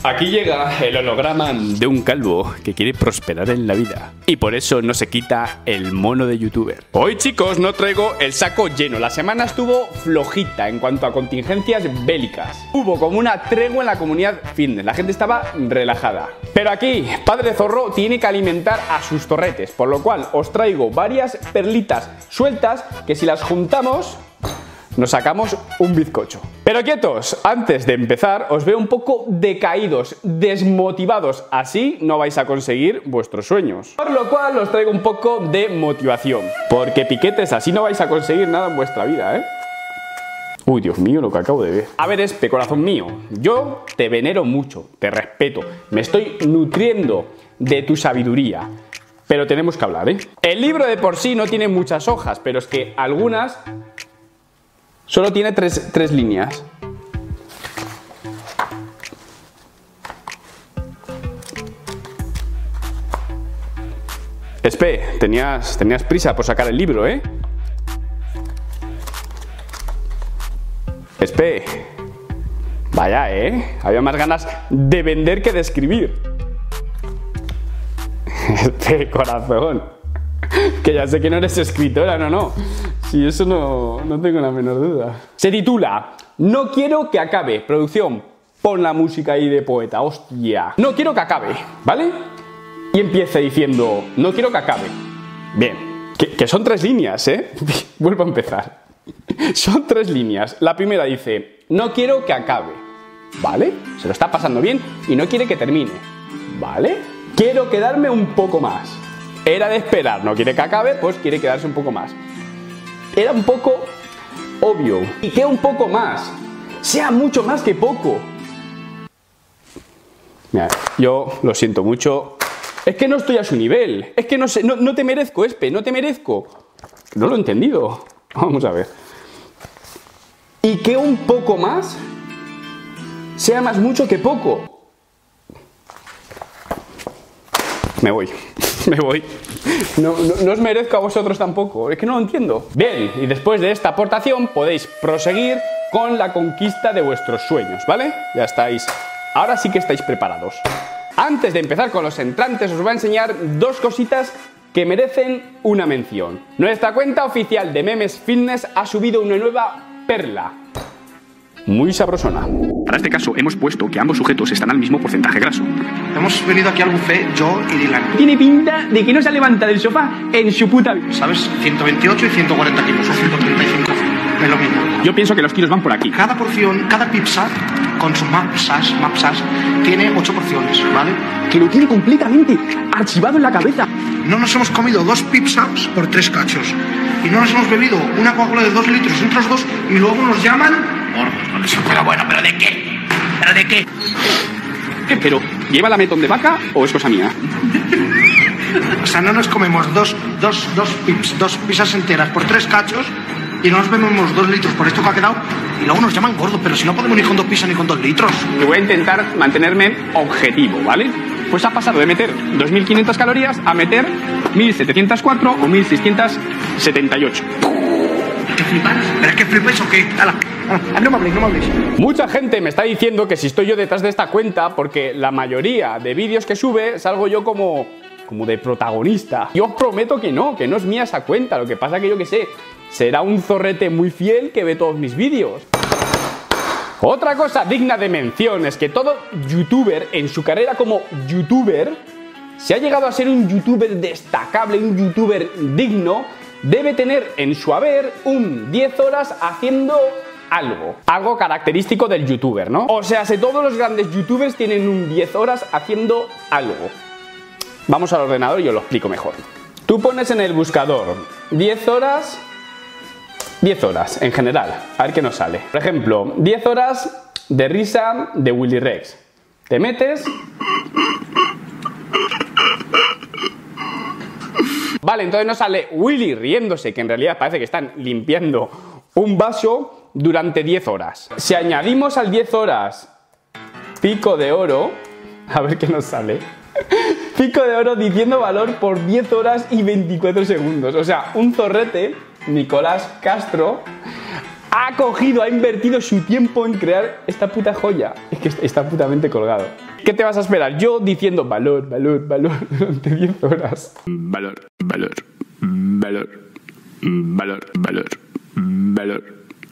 Aquí llega el holograma de un calvo que quiere prosperar en la vida y por eso no se quita el mono de youtuber. Hoy, chicos, no traigo el saco lleno. La semana estuvo flojita en cuanto a contingencias bélicas. Hubo como una tregua en la comunidad fitness. La gente estaba relajada. Pero aquí, Padre Zorro tiene que alimentar a sus torretes, por lo cual os traigo varias perlitas sueltas que si las juntamos nos sacamos un bizcocho. Pero quietos, antes de empezar os veo un poco decaídos, desmotivados. Así no vais a conseguir vuestros sueños. Por lo cual os traigo un poco de motivación. Porque piquetes, así no vais a conseguir nada en vuestra vida, ¿eh? Uy, Dios mío, lo que acabo de ver. A ver, Espe, corazón mío, yo te venero mucho, te respeto, me estoy nutriendo de tu sabiduría. Pero tenemos que hablar, ¿eh? El libro de por sí no tiene muchas hojas, pero es que algunas solo tiene tres líneas. Espe, tenías prisa por sacar el libro, ¿eh? Espe. Vaya, ¿eh? Había más ganas de vender que de escribir. Espe, corazón. Que ya sé que no eres escritora, no. Sí, eso no tengo la menor duda. Se titula No quiero que acabe. Producción, pon la música ahí de poeta, hostia. No quiero que acabe, ¿vale? Y empieza diciendo, no quiero que acabe. Bien, que son 3 líneas, ¿eh? Vuelvo a empezar. Son 3 líneas. La primera dice, no quiero que acabe, ¿vale? Se lo está pasando bien y no quiere que termine, ¿vale? Quiero quedarme un poco más. Era de esperar, no quiere que acabe, pues quiere quedarse un poco más. Era un poco obvio. ¿Y qué un poco más? Sea mucho más que poco. Mira, yo lo siento mucho. Es que no estoy a su nivel. Es que no sé, no te merezco, Espe, no te merezco. No lo he entendido. Vamos a ver. ¿Y qué un poco más? Sea más mucho que poco. Me voy. Me voy. No os merezco a vosotros tampoco. Es que no lo entiendo. Bien, y después de esta aportación podéis proseguir con la conquista de vuestros sueños, ¿vale? Ya estáis. Ahora sí que estáis preparados. Antes de empezar con los entrantes os voy a enseñar 2 cositas que merecen una mención. Nuestra cuenta oficial de Memes Fitness ha subido una nueva perla. Muy sabrosona. Para este caso hemos puesto que ambos sujetos están al mismo porcentaje graso. Hemos venido aquí al buffet, yo y Dylan. Tiene pinta de que no se levanta del sofá en su puta vida. ¿Sabes? 128 y 140 kilos o 135. Es lo mismo. Yo pienso que los kilos van por aquí. Cada porción, cada pizza, con su mapsas, tiene 8 porciones, ¿vale? Que lo tiene completamente archivado en la cabeza. No nos hemos comido 2 pizzas por 3 cachos. Y no nos hemos bebido una Coca-Cola de 2 litros entre los dos y luego nos llaman gordos, ¿vale? Pero bueno, ¿pero de qué? ¿Pero de qué? ¿Pero lleva la metón de vaca o es cosa mía? O sea, no nos comemos dos pizzas enteras por 3 cachos y no nos bebemos 2 litros por esto que ha quedado y luego nos llaman gordos, pero si no podemos ni con 2 pizzas ni con 2 litros. Y voy a intentar mantenerme objetivo, ¿vale? Pues ha pasado de meter 2.500 calorías a meter 1.704 o 1.678. ¿Qué flipas? ¿Pero es que flipes o qué? ¡Hala! No me hables. Mucha gente me está diciendo que si estoy yo detrás de esta cuenta, porque la mayoría de vídeos que sube salgo yo como de protagonista. Yo os prometo que no es mía esa cuenta. Lo que pasa que yo que sé, será un zorrete muy fiel que ve todos mis vídeos. Otra cosa digna de mención es que todo youtuber en su carrera como youtuber, si ha llegado a ser un youtuber destacable, un youtuber digno, debe tener en su haber un 10 horas haciendo algo característico del youtuber, ¿no? O sea, si todos los grandes youtubers tienen un 10 horas haciendo algo. Vamos al ordenador y os lo explico mejor. Tú pones en el buscador 10 horas en general, a ver qué nos sale. Por ejemplo, 10 horas de risa de Willy Rex. Te metes. Vale, entonces nos sale Willy riéndose, que en realidad parece que están limpiando un vaso durante 10 horas. Si añadimos al 10 horas pico de oro, a ver qué nos sale. Pico de oro diciendo valor por 10 horas y 24 segundos. O sea, un zorrete, Nicolás Castro, ha cogido, ha invertido su tiempo en crear esta puta joya. Es que está putamente colgado. ¿Qué te vas a esperar? Yo diciendo valor, valor, valor durante 10 horas. Valor, valor, valor, valor, valor, valor,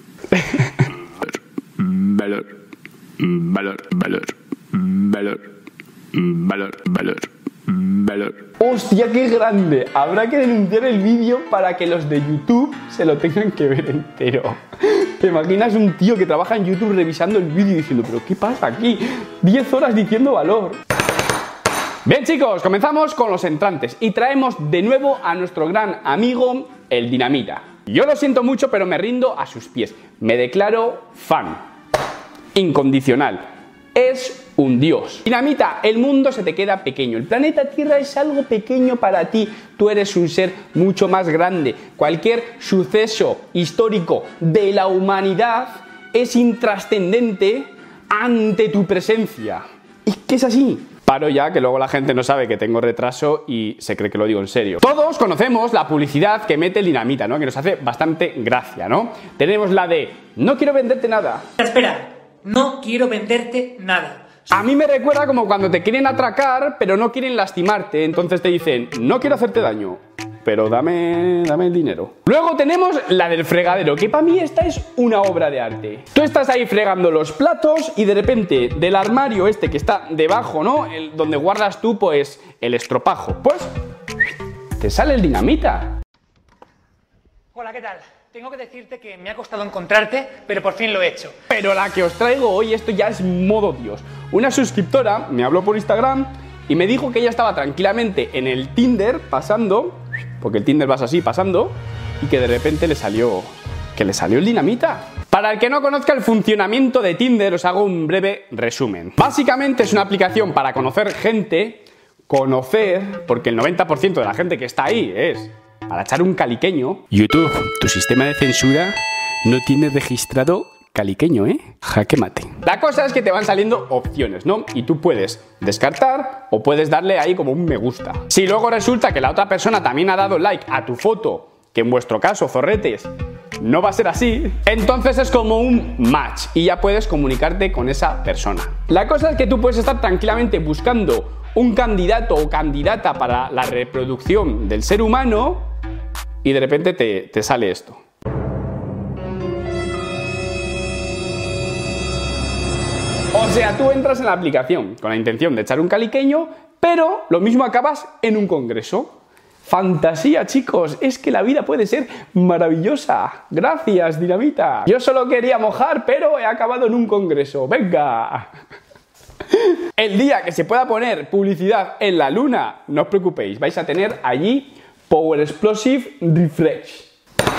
valor, valor, valor, valor, valor, valor, valor. ¡Hostia, qué grande! Habrá que denunciar el vídeo para que los de YouTube se lo tengan que ver entero. ¿Te imaginas un tío que trabaja en YouTube revisando el vídeo y diciendo, pero qué pasa aquí? 10 horas diciendo valor. Bien, chicos, comenzamos con los entrantes y traemos de nuevo a nuestro gran amigo, el Dinamita. Yo lo siento mucho, pero me rindo a sus pies. Me declaro fan. Incondicional. Es un dios. Dinamita, el mundo se te queda pequeño. El planeta Tierra es algo pequeño para ti. Tú eres un ser mucho más grande. Cualquier suceso histórico de la humanidad es intrascendente ante tu presencia. Es que es así. Paro ya, que luego la gente no sabe que tengo retraso y se cree que lo digo en serio. Todos conocemos la publicidad que mete el Dinamita, ¿no? Que nos hace bastante gracia, ¿no? Tenemos la de, no quiero venderte nada. Espera, no quiero venderte nada. A mí me recuerda como cuando te quieren atracar, pero no quieren lastimarte. Entonces te dicen, no quiero hacerte daño, pero dame el dinero. Luego tenemos la del fregadero, que para mí esta es una obra de arte. Tú estás ahí fregando los platos y de repente del armario este que está debajo, ¿no? Donde guardas tú, pues, el estropajo. Pues, te sale el Dinamita. Hola, ¿qué tal? Tengo que decirte que me ha costado encontrarte, pero por fin lo he hecho. Pero la que os traigo hoy, esto ya es modo Dios. Una suscriptora me habló por Instagram y me dijo que ella estaba tranquilamente en el Tinder pasando, porque el Tinder vas así pasando, y que de repente le salió el Dinamita. Para el que no conozca el funcionamiento de Tinder, os hago un breve resumen. Básicamente es una aplicación para conocer gente, porque el 90% de la gente que está ahí es para echar un caliqueño. YouTube, tu sistema de censura no tiene registrado caliqueño, ¿eh? Jaque mate. La cosa es que te van saliendo opciones, ¿no? Y tú puedes descartar o puedes darle ahí como un me gusta. Si luego resulta que la otra persona también ha dado like a tu foto, que en vuestro caso, zorretes, no va a ser así, entonces es como un match y ya puedes comunicarte con esa persona. La cosa es que tú puedes estar tranquilamente buscando un candidato o candidata para la reproducción del ser humano y de repente te sale esto. O sea, tú entras en la aplicación con la intención de echar un caliqueño, pero lo mismo acabas en un congreso. Fantasía, chicos, es que la vida puede ser maravillosa. Gracias, Dinamita. Yo solo quería mojar, pero he acabado en un congreso. ¡Venga! El día que se pueda poner publicidad en la luna, no os preocupéis, vais a tener allí Power Explosive Refresh.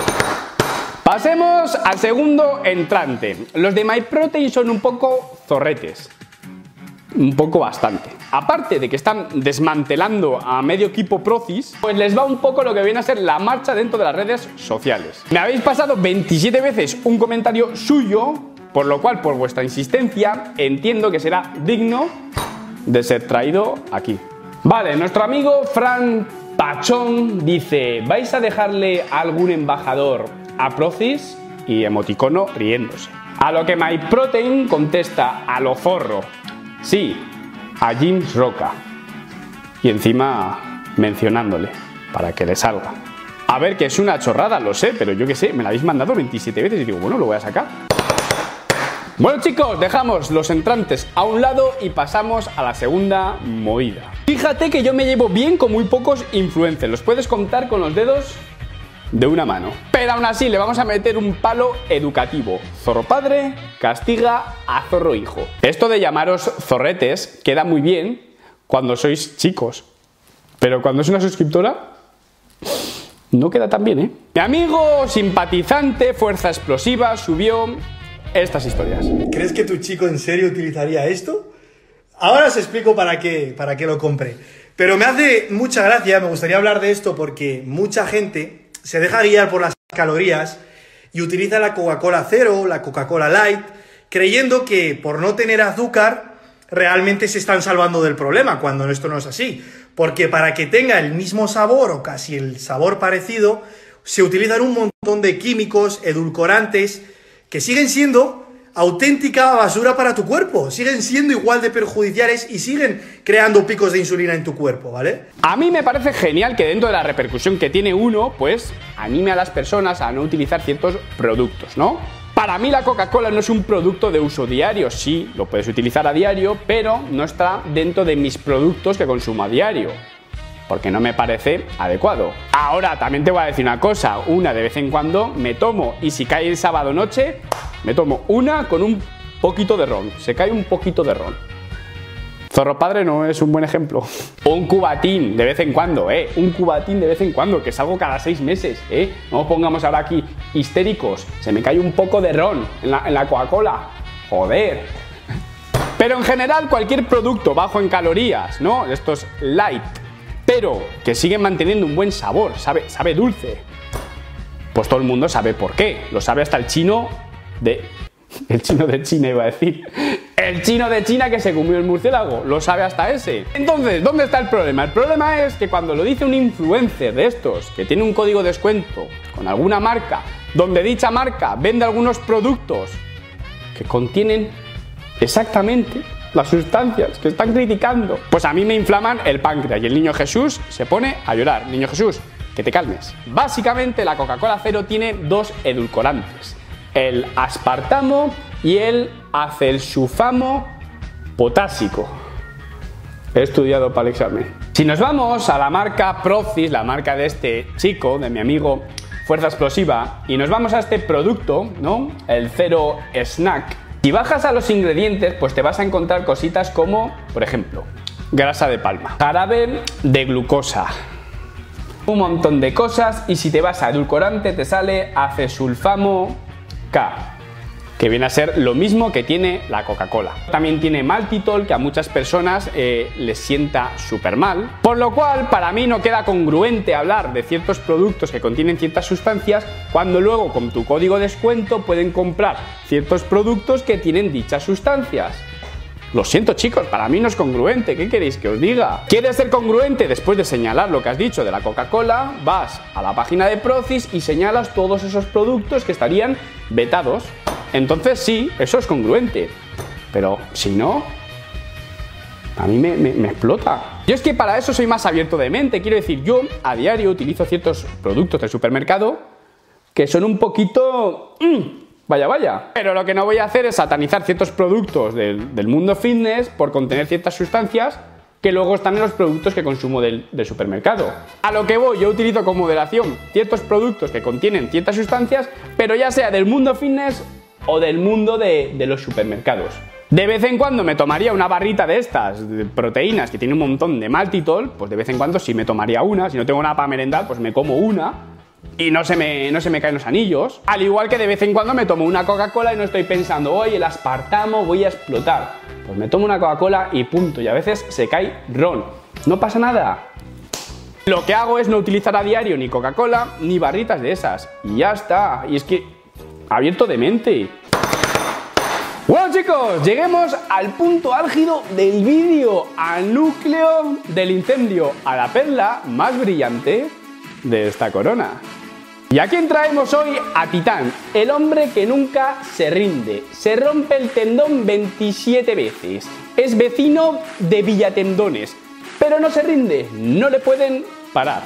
Pasemos al segundo entrante. Los de MyProtein son un poco zorretes. Un poco bastante. Aparte de que están desmantelando a medio equipo Procis, pues les va un poco lo que viene a ser la marcha dentro de las redes sociales. Me habéis pasado 27 veces un comentario suyo, por lo cual, por vuestra insistencia, entiendo que será digno de ser traído aquí. Vale, nuestro amigo Fran Pachón dice, ¿vais a dejarle a algún embajador a Procis? Y emoticono riéndose. A lo que MyProtein contesta a lo zorro. Sí, a James Roca. Y encima mencionándole para que le salga. A ver, que es una chorrada, lo sé, pero yo qué sé, me la habéis mandado 27 veces y digo, bueno, lo voy a sacar. Bueno, chicos, dejamos los entrantes a un lado y pasamos a la segunda movida. Fíjate que yo me llevo bien con muy pocos influencers, los puedes contar con los dedos de una mano. Pero aún así le vamos a meter un palo educativo. Zorro padre castiga a zorro hijo. Esto de llamaros zorretes queda muy bien cuando sois chicos, pero cuando es una suscriptora no queda tan bien, ¿eh? Mi amigo simpatizante Fuerza Explosiva subió estas historias. ¿Crees que tu chico en serio utilizaría esto? Ahora os explico para qué lo compré. Pero me hace mucha gracia, me gustaría hablar de esto porque mucha gente se deja guiar por las calorías y utiliza la Coca-Cola Cero, la Coca-Cola Light, creyendo que por no tener azúcar realmente se están salvando del problema, cuando esto no es así. Porque para que tenga el mismo sabor o casi el sabor parecido, se utilizan un montón de químicos, edulcorantes, que siguen siendo auténtica basura para tu cuerpo, siguen siendo igual de perjudiciales y siguen creando picos de insulina en tu cuerpo, ¿vale? A mí me parece genial que dentro de la repercusión que tiene uno, pues anime a las personas a no utilizar ciertos productos, ¿no? Para mí la Coca-Cola no es un producto de uso diario, sí, lo puedes utilizar a diario, pero no está dentro de mis productos que consumo a diario, porque no me parece adecuado. Ahora, también te voy a decir una cosa, una de vez en cuando me tomo, y si cae el sábado noche, me tomo una con un poquito de ron, se cae un poquito de ron. Zorro Padre no es un buen ejemplo. Un cubatín de vez en cuando, un cubatín de vez en cuando, que salgo cada 6 meses, No pongamos ahora aquí histéricos, se me cae un poco de ron en la Coca-Cola, joder. Pero en general cualquier producto bajo en calorías, ¿no? Estos light, pero que siguen manteniendo un buen sabor, sabe dulce. Pues todo el mundo sabe por qué, lo sabe hasta el chino de... El chino de China iba a decir. El chino de China que se comió el murciélago, lo sabe hasta ese. Entonces, ¿dónde está el problema? El problema es que cuando lo dice un influencer de estos, que tiene un código de descuento con alguna marca, donde dicha marca vende algunos productos que contienen exactamente las sustancias que están criticando, pues a mí me inflaman el páncreas y el niño Jesús se pone a llorar. Niño Jesús, que te calmes. Básicamente la Coca-Cola Cero tiene 2 edulcorantes, el aspartamo y el acesulfamo potásico. He estudiado para el examen. Si nos vamos a la marca Procis, la marca de este chico, de mi amigo Fuerza Explosiva, y nos vamos a este producto, ¿no? El Cero Snack. Si bajas a los ingredientes, pues te vas a encontrar cositas como, por ejemplo, grasa de palma, jarabe de glucosa, un montón de cosas, y si te vas a edulcorante te sale acesulfamo K, que viene a ser lo mismo que tiene la Coca-Cola. También tiene maltitol, que a muchas personas les sienta súper mal, por lo cual para mí no queda congruente hablar de ciertos productos que contienen ciertas sustancias cuando luego con tu código de descuento pueden comprar ciertos productos que tienen dichas sustancias. Lo siento, chicos, para mí no es congruente. ¿Qué queréis que os diga? ¿Quieres ser congruente? Después de señalar lo que has dicho de la Coca-Cola, vas a la página de Procis y señalas todos esos productos que estarían vetados. Entonces sí, eso es congruente. Pero si no, a mí me explota. Yo es que para eso soy más abierto de mente. Quiero decir, yo a diario utilizo ciertos productos del supermercado que son un poquito... Vaya. Pero lo que no voy a hacer es satanizar ciertos productos del mundo fitness por contener ciertas sustancias que luego están en los productos que consumo del supermercado. A lo que voy, yo utilizo con moderación ciertos productos que contienen ciertas sustancias, pero ya sea del mundo fitness o del mundo de los supermercados. De vez en cuando me tomaría una barrita de estas, de proteínas, que tiene un montón de maltitol, pues de vez en cuando sí me tomaría una. Si no tengo nada para merendar, pues me como una. Y no se me caen los anillos. Al igual que de vez en cuando me tomo una Coca-Cola y no estoy pensando, oye, el aspartamo, voy a explotar. Pues me tomo una Coca-Cola y punto. Y a veces se cae ron. No pasa nada. Lo que hago es no utilizar a diario ni Coca-Cola ni barritas de esas. Y ya está. Y es que, abierto de mente. Bueno, chicos, lleguemos al punto álgido del vídeo, al núcleo del incendio, a la perla más brillante de esta corona. ¿Y a quién traemos hoy? A Titán, el hombre que nunca se rinde. Se rompe el tendón 27 veces. Es vecino de Villatendones, pero no se rinde, no le pueden parar.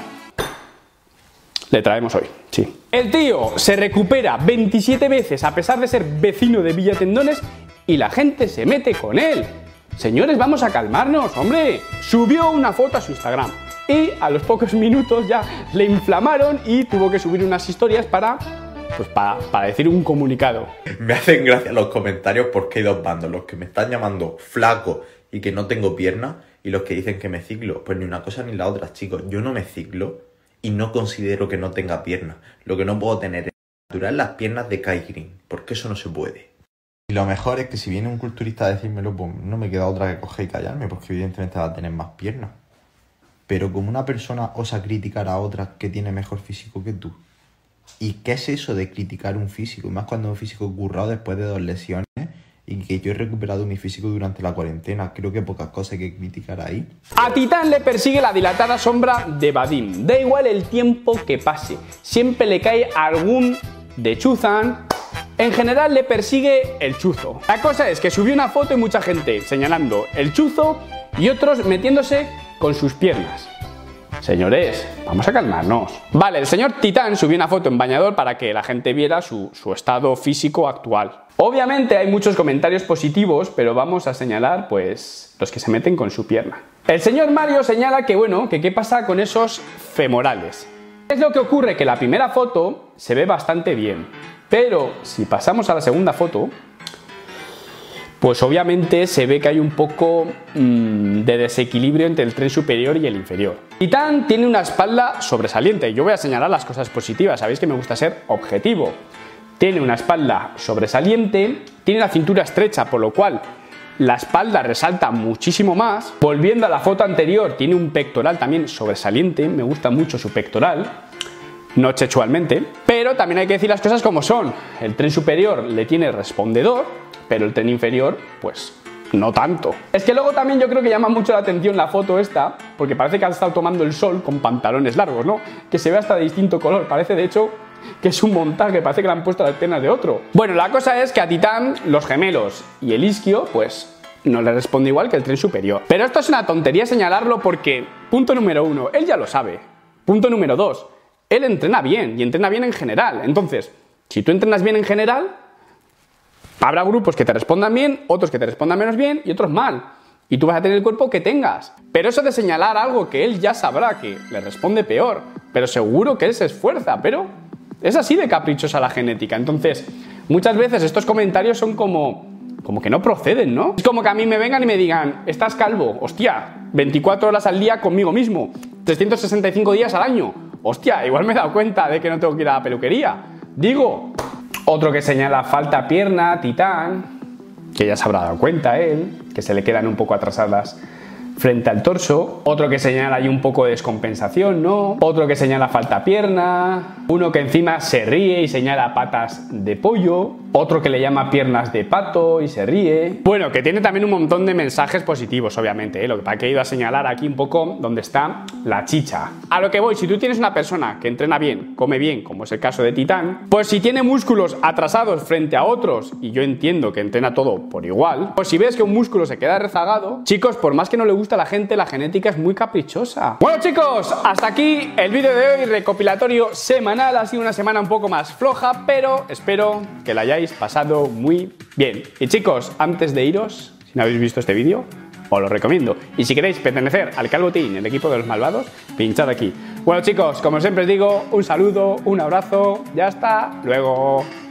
Le traemos hoy, sí. El tío se recupera 27 veces a pesar de ser vecino de Villatendones y la gente se mete con él. Señores, vamos a calmarnos, hombre. Subió una foto a su Instagram y a los pocos minutos ya le inflamaron y tuvo que subir unas historias para decir un comunicado. Me hacen gracia los comentarios porque hay dos bandos, los que me están llamando flaco y que no tengo piernas y los que dicen que me ciclo. Pues ni una cosa ni la otra, chicos. Yo no me ciclo y no considero que no tenga piernas. Lo que no puedo tener es natural las piernas de Kai Green, porque eso no se puede. Y lo mejor es que si viene un culturista a decírmelo, pues no me queda otra que coger y callarme, porque evidentemente va a tener más piernas. Pero como una persona osa criticar a otra que tiene mejor físico que tú. ¿Y qué es eso de criticar un físico? Y más cuando un físico currado después de 2 lesiones y que yo he recuperado mi físico durante la cuarentena. Creo que pocas cosas hay que criticar ahí. A Titán le persigue la dilatada sombra de Vadim. Da igual el tiempo que pase. Siempre le cae algún de Chuzan En general le persigue el chuzo. La cosa es que subió una foto y mucha gente señalando el chuzo y otros metiéndose con sus piernas. Señores, vamos a calmarnos. Vale, el señor Titán subió una foto en bañador para que la gente viera su estado físico actual. Obviamente hay muchos comentarios positivos, pero vamos a señalar, pues, los que se meten con su pierna. El señor Mario señala que, bueno, que qué pasa con esos femorales. Es lo que ocurre, que la primera foto se ve bastante bien, pero si pasamos a la segunda foto, pues obviamente se ve que hay un poco de desequilibrio entre el tren superior y el inferior. Titán tiene una espalda sobresaliente. Yo voy a señalar las cosas positivas, sabéis que me gusta ser objetivo. Tiene una espalda sobresaliente, tiene la cintura estrecha, por lo cual la espalda resalta muchísimo más. Volviendo a la foto anterior, tiene un pectoral también sobresaliente, me gusta mucho su pectoral, no sexualmente, pero también hay que decir las cosas como son. El tren superior le tiene respondedor, pero el tren inferior, pues no tanto. Es que luego también yo creo que llama mucho la atención la foto esta, porque parece que ha estado tomando el sol con pantalones largos, ¿no? Que se ve hasta de distinto color, parece de hecho que es un montaje, parece que le han puesto las piernas de otro. Bueno, la cosa es que a Titán, los gemelos y el isquio, pues no le responde igual que el tren superior. Pero esto es una tontería señalarlo porque, punto número 1, él ya lo sabe. Punto número 2, él entrena bien y entrena bien en general. Entonces, si tú entrenas bien en general, habrá grupos que te respondan bien, otros que te respondan menos bien y otros mal. Y tú vas a tener el cuerpo que tengas. Pero eso de señalar algo que él ya sabrá que le responde peor, pero seguro que él se esfuerza, pero es así de caprichosa la genética. Entonces, muchas veces estos comentarios son como que no proceden, ¿no? Es como que a mí me vengan y me digan, estás calvo, hostia, 24 horas al día conmigo mismo, 365 días al año, hostia, igual me he dado cuenta de que no tengo que ir a la peluquería. Digo, otro que señala falta pierna, Titán, que ya se habrá dado cuenta él, que se le quedan un poco atrasadas frente al torso. Otro que señala ahí un poco de descompensación, ¿no? Otro que señala falta pierna. Uno que encima se ríe y señala patas de pollo. Otro que le llama piernas de pato y se ríe. Bueno, que tiene también un montón de mensajes positivos, obviamente, ¿eh? Lo que pasa es que he ido a señalar aquí un poco donde está la chicha. A lo que voy, si tú tienes una persona que entrena bien, come bien, como es el caso de Titán, pues si tiene músculos atrasados frente a otros, y yo entiendo que entrena todo por igual, pues si ves que un músculo se queda rezagado, chicos, por más que no le guste a la gente, la genética es muy caprichosa. Bueno, chicos, hasta aquí el vídeo de hoy, recopilatorio semanal. Ha sido una semana un poco más floja, pero espero que la hayáis pasado muy bien. Y chicos, antes de iros, si no habéis visto este vídeo, os lo recomiendo. Y si queréis pertenecer al Calvo Team, el equipo de los malvados, pinchad aquí. Bueno, chicos, como siempre os digo, un saludo, un abrazo y hasta luego.